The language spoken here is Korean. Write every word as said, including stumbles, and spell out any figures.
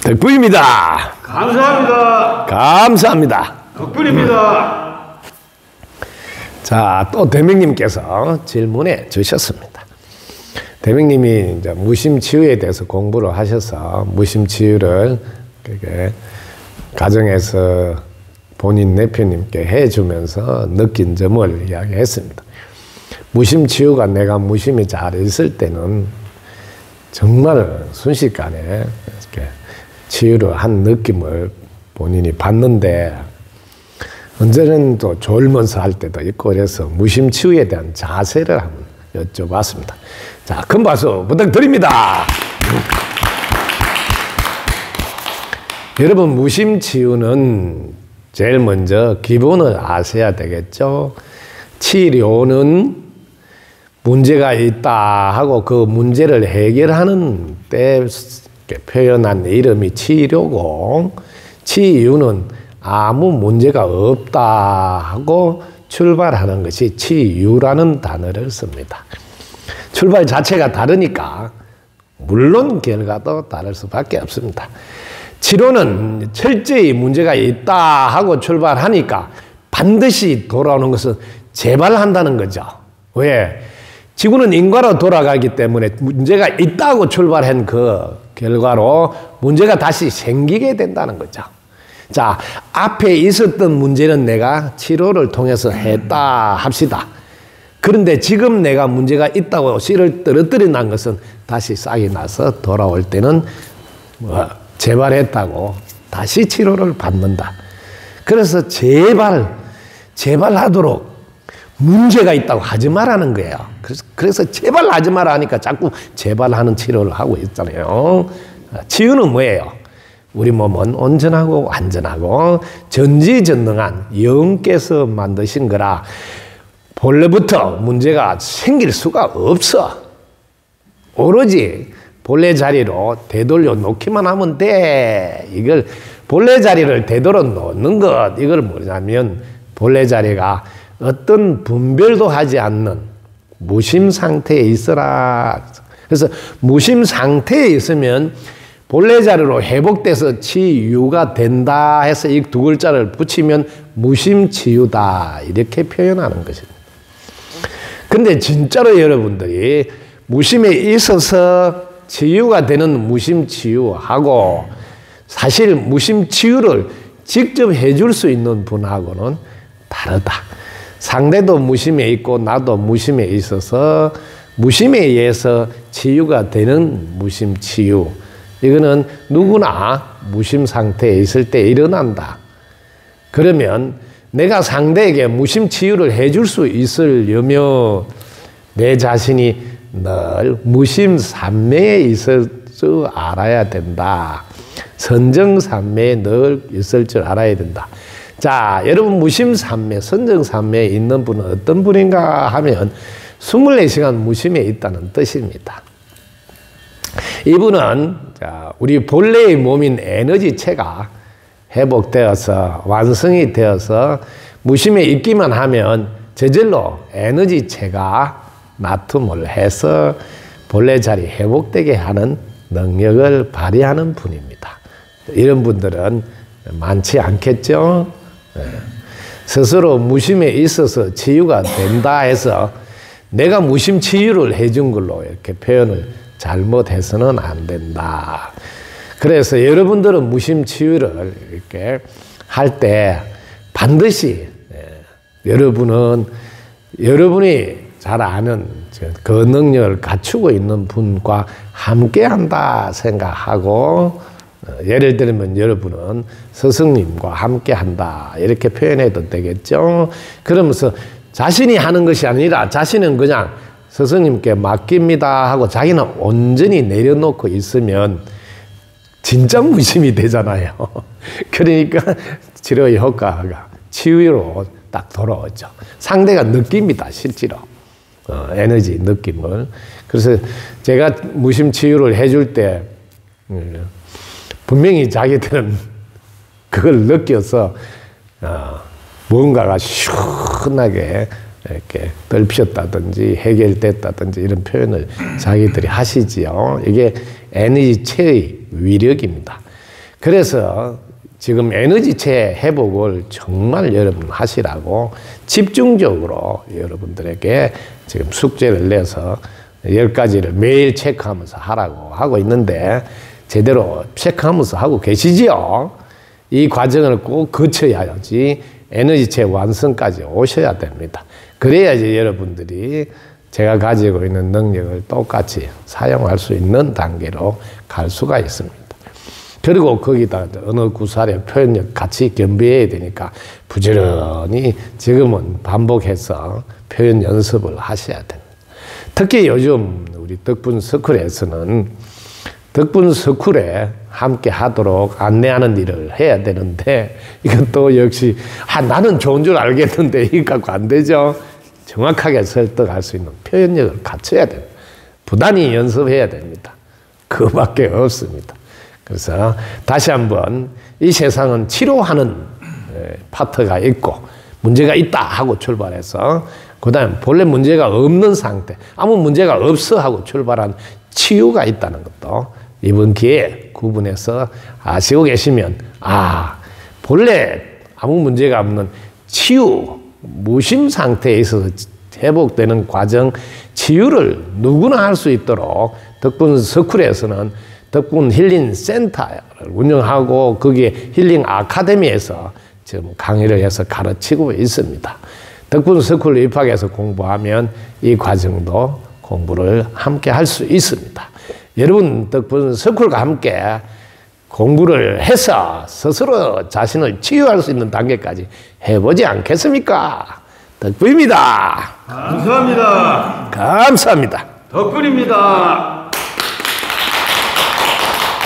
덕분입니다. 감사합니다. 감사합니다. 덕분입니다. 자, 또 대명님께서 질문해 주셨습니다. 대명님이 이제 무심치유에 대해서 공부를 하셔서 무심치유를 그게 가정에서 본인 내표님께 해주면서 느낀 점을 이야기했습니다. 무심치유가 내가 무심히 잘 있을 때는 정말 순식간에 이렇게 치유를 한 느낌을 본인이 받는데 언제는 또 졸면서 할 때도 있고 그래서 무심치유에 대한 자세를 한번 여쭤봤습니다. 자, 큰 박수 부탁드립니다. 여러분, 무심치유는 제일 먼저 기본을 아셔야 되겠죠. 치료는 문제가 있다 하고 그 문제를 해결하는 때 표현한 이름이 치료고, 치유는 아무 문제가 없다 하고 출발하는 것이 치유라는 단어를 씁니다. 출발 자체가 다르니까 물론 결과도 다를 수밖에 없습니다. 치료는 철저히 문제가 있다 하고 출발하니까 반드시 돌아오는 것은 재발한다는 거죠. 왜? 지구는 인과로 돌아가기 때문에 문제가 있다고 출발한 그 결과로 문제가 다시 생기게 된다는 거죠. 자, 앞에 있었던 문제는 내가 치료를 통해서 했다 합시다. 그런데 지금 내가 문제가 있다고 씨를 떨어뜨려 난 것은 다시 싹이 나서 돌아올 때는 뭐 재발했다고 다시 치료를 받는다. 그래서 제발, 재발하도록 문제가 있다고 하지 말라는 거예요. 그래서, 그래서 제발 하지 마라 하니까 자꾸 재발하는 치료를 하고 있잖아요. 치유는 뭐예요? 우리 몸은 온전하고 완전하고 전지전능한 영께서 만드신 거라 본래부터 문제가 생길 수가 없어. 오로지 본래 자리로 되돌려 놓기만 하면 돼. 이걸 본래 자리를 되돌려 놓는 것, 이걸 뭐냐면 본래 자리가 어떤 분별도 하지 않는 무심 상태에 있어라. 그래서 무심 상태에 있으면 본래 자리로 회복돼서 치유가 된다 해서 이 두 글자를 붙이면 무심치유다 이렇게 표현하는 것입니다. 근데 진짜로 여러분들이 무심에 있어서 치유가 되는 무심치유하고 사실 무심치유를 직접 해줄 수 있는 분하고는 다르다. 상대도 무심에 있고 나도 무심에 있어서 무심에 의해서 치유가 되는 무심치유. 이거는 누구나 무심 상태에 있을 때 일어난다. 그러면 내가 상대에게 무심치유를 해줄 수 있으려면 내 자신이 늘 무심산매에 있을 줄 알아야 된다. 선정산매에 늘 있을 줄 알아야 된다. 자, 여러분 무심산매, 선정산매에 있는 분은 어떤 분인가 하면 이십사 시간 무심에 있다는 뜻입니다. 이분은 자, 우리 본래의 몸인 에너지체가 회복되어서 완성이 되어서 무심에 있기만 하면 저절로 에너지체가 나툼을 해서 본래 자리 회복되게 하는 능력을 발휘하는 분입니다. 이런 분들은 많지 않겠죠? 네. 스스로 무심에 있어서 치유가 된다 해서 내가 무심 치유를 해준 걸로 이렇게 표현을 잘못해서는 안 된다. 그래서 여러분들은 무심 치유를 이렇게 할 때 반드시 예, 여러분은 여러분이 잘 아는 그 능력을 갖추고 있는 분과 함께 한다 생각하고 어, 예를 들면 여러분은 스승님과 함께 한다 이렇게 표현해도 되겠죠. 그러면서 자신이 하는 것이 아니라 자신은 그냥 스승님께 맡깁니다 하고 자기는 온전히 내려놓고 있으면 진짜 무심이 되잖아요. 그러니까 치료의 효과가 치유로 딱 돌아오죠. 상대가 느낍니다, 실제로. 어, 에너지 느낌을. 그래서 제가 무심 치유를 해줄 때 음, 분명히 자기들은 그걸 느껴서 어, 뭔가가 시원하게 이렇게 덜피었다든지 해결됐다든지 이런 표현을 자기들이 하시지요. 이게 에너지체의 위력입니다. 그래서 지금 에너지체 회복을 정말 여러분 하시라고 집중적으로 여러분들에게 지금 숙제를 내서 열 가지를 매일 체크하면서 하라고 하고 있는데 제대로 체크하면서 하고 계시지요? 이 과정을 꼭 거쳐야지 에너지체 완성까지 오셔야 됩니다. 그래야지 여러분들이 제가 가지고 있는 능력을 똑같이 사용할 수 있는 단계로 갈 수가 있습니다. 그리고 거기다 언어 구사력, 표현력 같이 겸비해야 되니까 부지런히 지금은 반복해서 표현 연습을 하셔야 됩니다. 특히 요즘 우리 덕분 서클에서는 덕분 서클에 함께 하도록 안내하는 일을 해야 되는데 이건 또 역시 아, 나는 좋은 줄 알겠는데 이거 갖고 안 되죠. 정확하게 설득할 수 있는 표현력을 갖춰야 됩니다. 부단히 연습해야 됩니다. 그밖에 없습니다. 그래서 다시 한번 이 세상은 치료하는 파트가 있고 문제가 있다 하고 출발해서 그 다음에 본래 문제가 없는 상태, 아무 문제가 없어 하고 출발한 치유가 있다는 것도 이번 기회에 구분해서 아시고 계시면 아, 본래 아무 문제가 없는 치유, 무심 상태에 있어서 회복되는 과정, 치유를 누구나 할 수 있도록 덕분 서클에서는 덕분 힐링 센터를 운영하고 거기에 힐링 아카데미에서 지금 강의를 해서 가르치고 있습니다. 덕분 서클 입학해서 공부하면 이 과정도 공부를 함께 할 수 있습니다. 여러분 덕분 서클과 함께 공부를 해서 스스로 자신을 치유할 수 있는 단계까지 해보지 않겠습니까? 덕분입니다. 감사합니다. 감사합니다. 덕분입니다.